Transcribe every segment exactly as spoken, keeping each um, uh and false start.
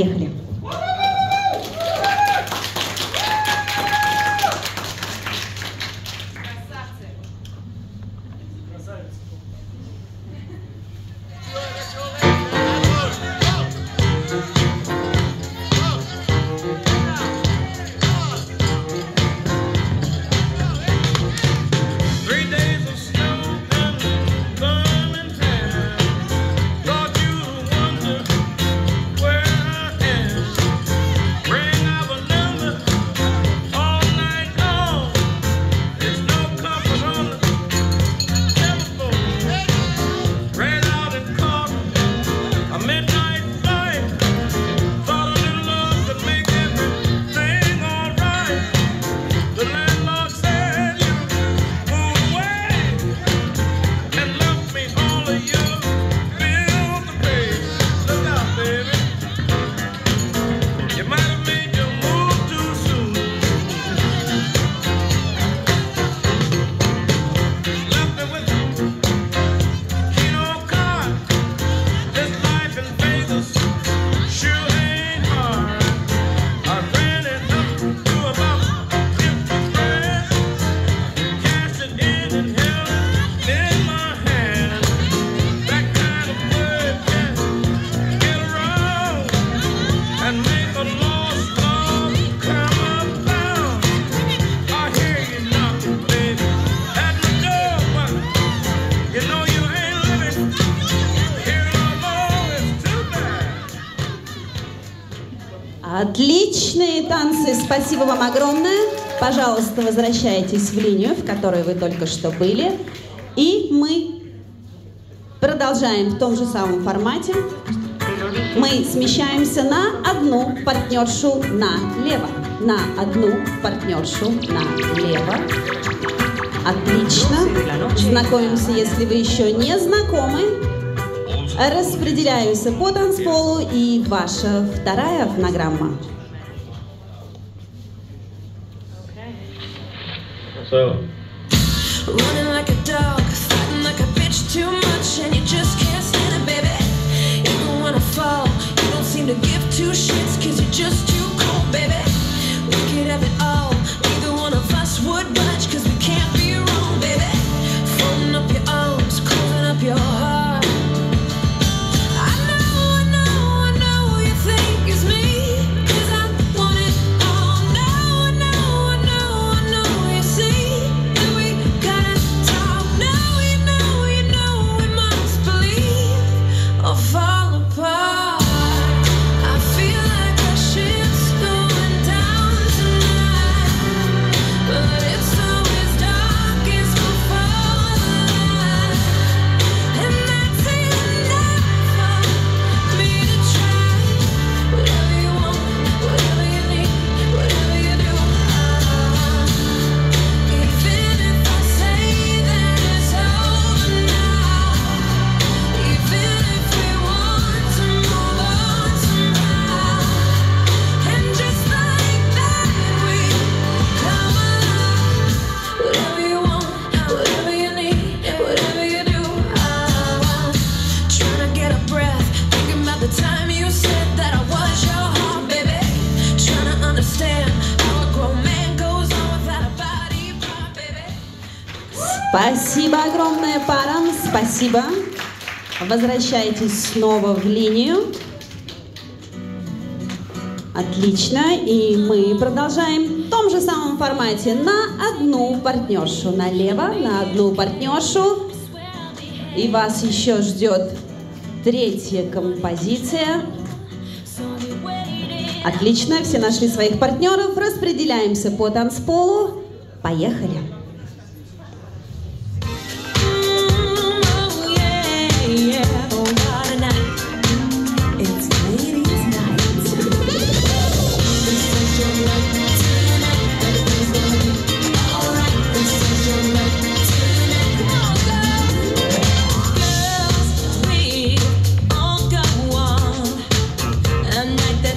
Поехали. Отличные танцы, спасибо вам огромное. Пожалуйста, возвращайтесь в линию, в которой вы только что были. И мы продолжаем в том же самом формате. Мы смещаемся на одну партнершу налево. На одну партнершу налево. Отлично. Знакомимся, если вы еще не знакомы. Распределяемся по танцполу, и ваша вторая фонограмма. So. Running like a dog, fighting like a bitch too much, and you just can't stand it, baby. Even when I fall, you don't seem to give two shits, cause you're just too cold, baby. We could have it all, neither one of us would budge, cause we can't be wrong, baby. Folding up your arms, closing up your heart. Спасибо огромное парам, спасибо. Возвращайтесь снова в линию. Отлично, и мы продолжаем в том же самом формате на одну партнершу налево, на одну партнершу. И вас еще ждет третья композиция. Отлично, все нашли своих партнеров, распределяемся по танцполу. Поехали!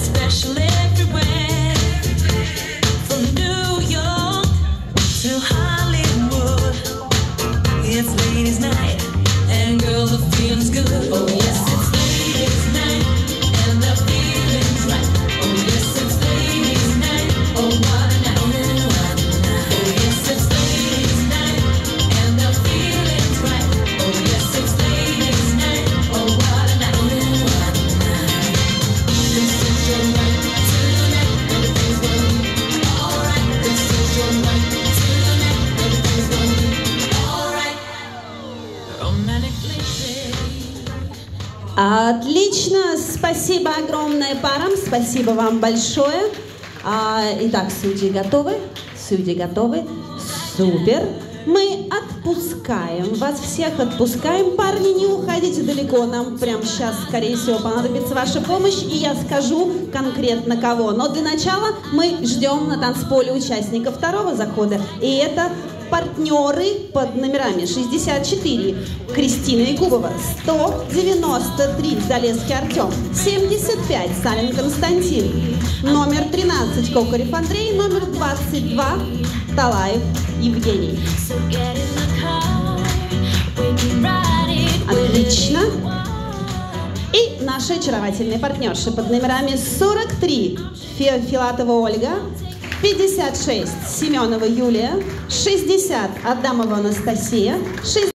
Everywhere, from New York to Hollywood. Отлично, спасибо огромное парам, спасибо вам большое. А, итак, судьи готовы? Судьи готовы? Супер. Мы отпускаем, вас всех отпускаем. Парни, не уходите далеко, нам прямо сейчас, скорее всего, понадобится ваша помощь, и я скажу конкретно кого. Но для начала мы ждем на танцполе участника второго захода, и это партнеры под номерами шестьдесят четыре Кристина Якубова, сто девяносто три Залесский Артем, семьдесят пять Салин Константин, номер тринадцать Кокарев Андрей, номер двадцать два Талаев Евгений. Отлично. И наши очаровательные партнерши под номерами сорок три Филатова Ольга, пятьдесят шесть Семенова Юлия, шестьдесят Адамова Анастасия,